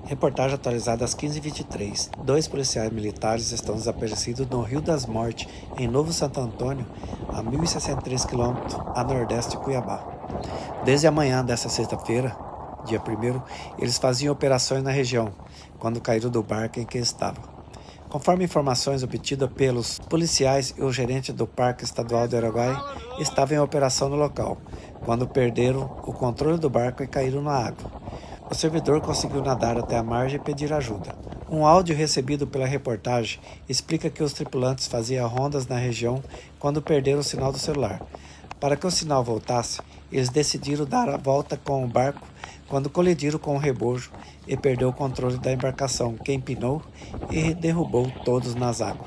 Reportagem atualizada às 15h23. 2 policiais militares estão desaparecidos no Rio das Mortes, em Novo Santo Antônio, a 1.063 km a nordeste de Cuiabá. Desde a manhã desta sexta-feira, dia 1º, eles faziam operações na região, quando caíram do barco em que estavam. Conforme informações obtidas pelos policiais, o gerente do Parque Estadual do Araguaia estava em operação no local, quando perderam o controle do barco e caíram na água. O servidor conseguiu nadar até a margem e pedir ajuda. Um áudio recebido pela reportagem explica que os tripulantes faziam rondas na região quando perderam o sinal do celular. Para que o sinal voltasse, eles decidiram dar a volta com o barco quando colidiram com o rebojo e perdeu o controle da embarcação, que empinou e derrubou todos nas águas.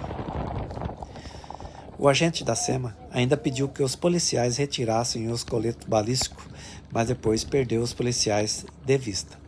O agente da SEMA ainda pediu que os policiais retirassem os coletes balísticos, mas depois perdeu os policiais de vista.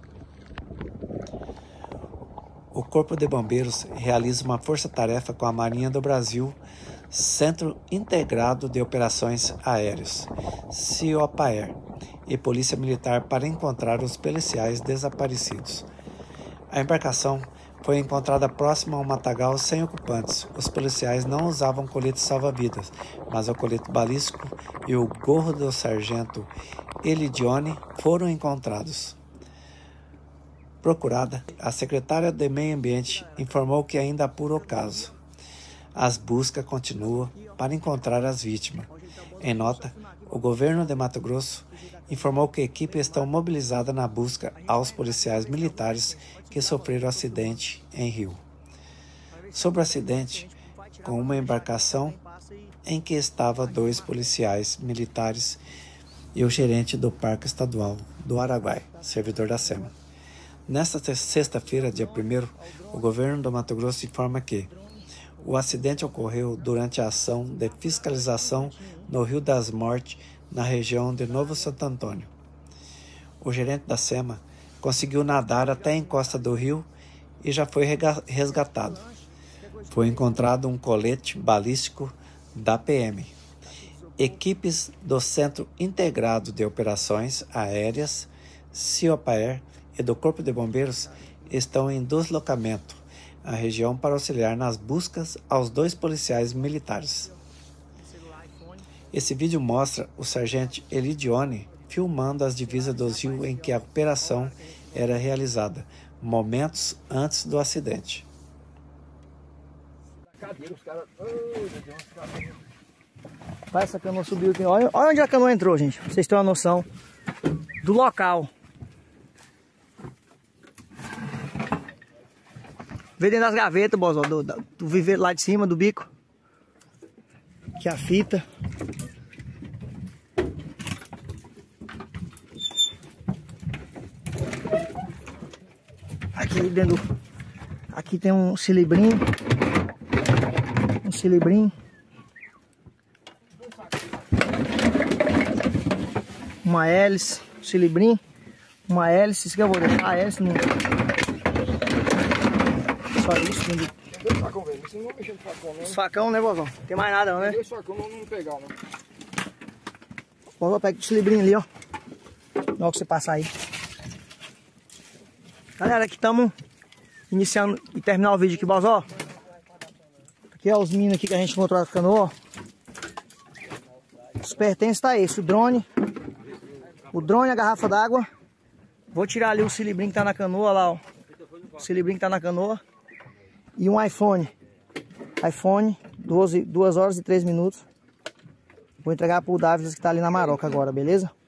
O Corpo de Bombeiros realiza uma força-tarefa com a Marinha do Brasil, Centro Integrado de Operações Aéreas, CIOPAER, e Polícia Militar para encontrar os policiais desaparecidos. A embarcação foi encontrada próxima a um matagal sem ocupantes. Os policiais não usavam colete salva-vidas, mas o colete balístico e o gorro do sargento Elidione foram encontrados. Procurada, a secretária de Meio Ambiente informou que ainda apura o caso. As buscas continuam para encontrar as vítimas. Em nota, o governo de Mato Grosso informou que equipes estão mobilizadas na busca aos policiais militares que sofreram acidente em Rio. Sobre o acidente, com uma embarcação em que estavam 2 policiais militares e o gerente do Parque Estadual do Araguaia, servidor da SEMA. Nesta sexta-feira, dia 1º, o governo do Mato Grosso informa que o acidente ocorreu durante a ação de fiscalização no Rio das Mortes, na região de Novo Santo Antônio. O gerente da SEMA conseguiu nadar até a encosta do rio e já foi resgatado. Foi encontrado um colete balístico da PM. Equipes do Centro Integrado de Operações Aéreas, CIOPAER, e do Corpo de Bombeiros estão em deslocamento à região para auxiliar nas buscas aos 2 policiais militares. Esse vídeo mostra o sargento Elidione filmando as divisas do rio em que a operação era realizada, momentos antes do acidente. Vai, essa canoa subiu aqui. Olha onde a canoa entrou, gente. Pra vocês terem uma noção do local. Vê dentro das gavetas, Bozó, do viveiro lá de cima, do bico. Aqui a fita. Aqui dentro. Aqui tem um cilindrinho. Um cilindrinho. Uma hélice. Um cilindrinho. Uma hélice. Isso que eu vou deixar a hélice no. Só isso, tem 2 facão, velho. Você não vai mexer no facão, né? Os facão, né, Bozó? Tem mais nada, não, né? 2 facão não pegar, né? Bozó, pega o cilindrinho ali, ó. Na hora que você passar aí. Galera, aqui estamos iniciando e terminar o vídeo aqui, Bozó. Aqui é os meninos aqui que a gente encontrou na canoa, ó. Os pertences tá esse, o drone, a garrafa d'água. Vou tirar ali o cilindrinho que tá na canoa lá, ó. O cilindrinho que tá na canoa. E um iPhone. iPhone, 2 horas e 3 minutos. Vou entregar pro Davis que tá ali na Maroca agora, beleza?